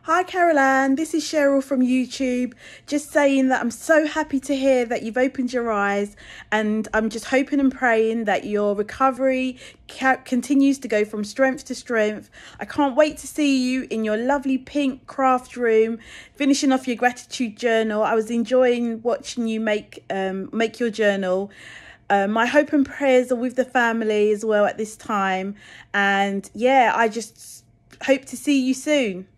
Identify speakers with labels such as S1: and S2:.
S1: Hi Caroline, this is Cheryl from YouTube. Just saying that I'm so happy to hear that you've opened your eyes, and I'm just hoping and praying that your recovery continues to go from strength to strength. I can't wait to see you in your lovely pink craft room, finishing off your gratitude journal. I was enjoying watching you make your journal. My hope and prayers are with the family as well at this time, and yeah, I just hope to see you soon.